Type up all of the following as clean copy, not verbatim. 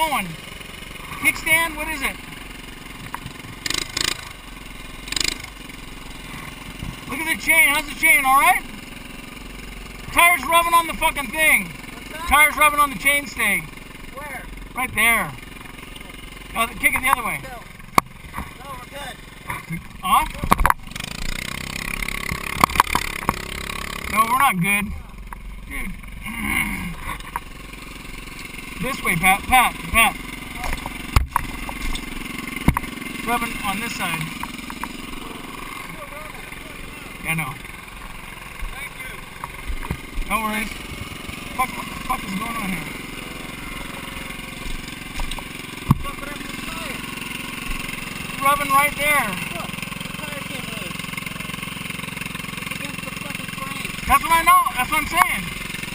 going? Kickstand? What is it? Look at the chain. How's the chain? All right? Tire's rubbing on the fucking thing. What's that? Tire's rubbing on the chain stay. Where? Right there. Oh, kick it the other way. No, we're good. Off? No, we're not good. Dude. This way, Pat. Pat. Rubbing on this side. Yeah, no. Thank you. No worries. What the fuck is going on here? Look, what happened to the tire? Rubbing right there. Look, the tire can't move. It's against the fucking frame. That's what I know. That's what I'm saying.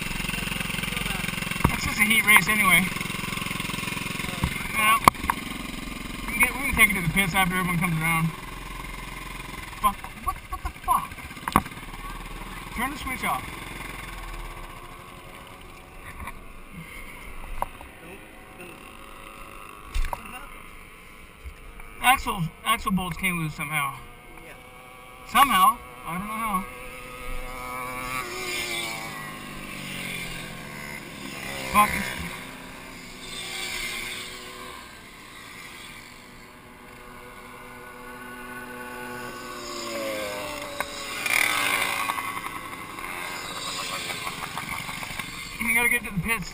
That's just a heat race anyway. Yeah. We can take it to the pits after everyone comes around. Fuck. What the fuck? Turn the switch off. Axle bolts came loose somehow. Yeah. Somehow. I don't know how. Fuck. We gotta get to the pits.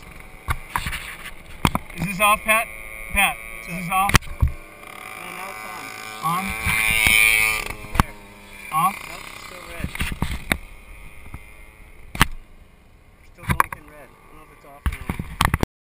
Is this off, Pat? Pat, is this off? And now it's on. On?